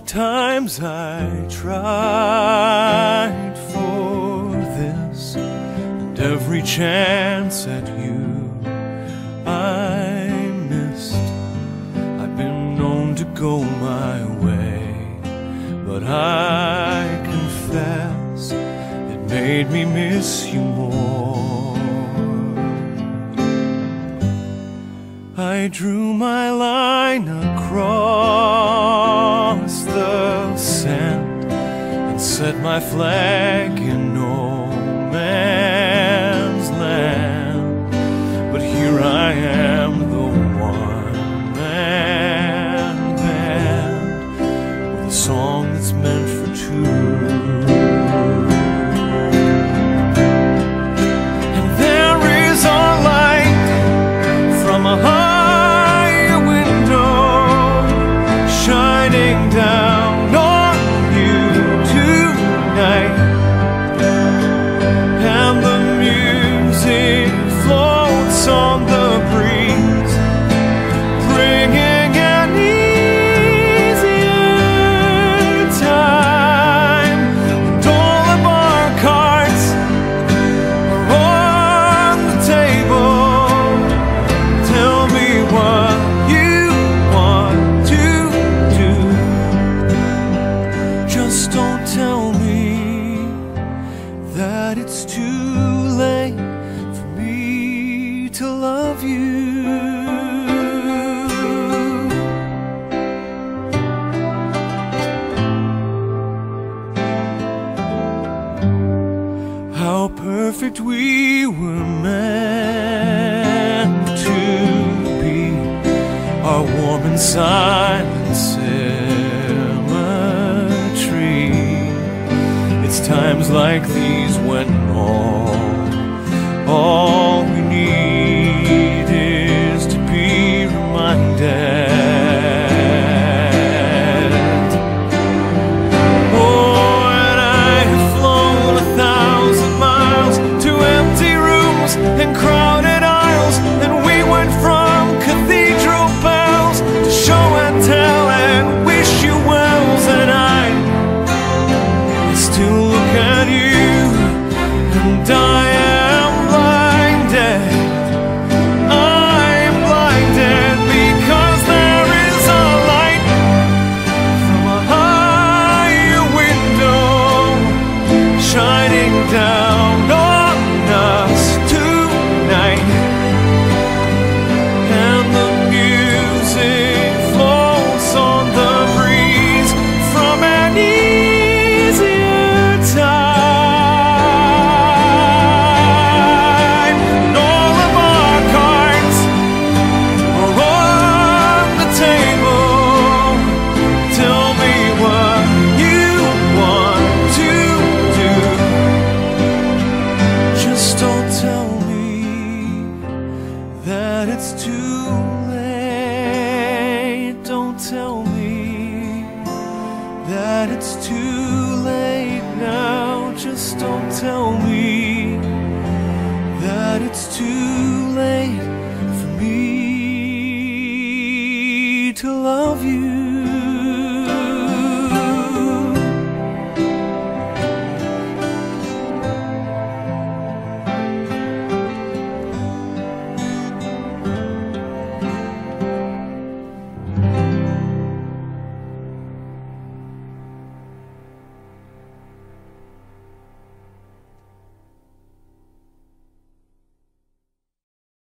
Times I tried for this, and every chance at you I missed. I've been known to go my way, but I confess it made me miss you more. I drew my line across the sand and set my flag in no man's land, but here I am, the one-man band, with a song that's meant for two. And there is a light from a down on you tonight, and the music floats on the breeze, bringing an easier time. And all of our cards are on the table. Tell me what you want to do. Just don't tell me that it's too late for me to love you. How perfect we were meant to be, our warm and silent symmetry. It's times like these when all we need is to be reminded. Oh, and I have flown 1,000 miles to empty rooms and crowded aisles, and we went from cathedral bells to show and tell and wish you wells, and I still look at you, and I am blinded. I'm blinded because there is a light from a higher window shining down on us tonight, and the music floats on the breeze from an easier time. And all of our cards are on the table. Tell me what you want to do. Just don't tell me that it's too late. Don't tell me that it's too late now. Just don't tell me that it's too late for me to love you.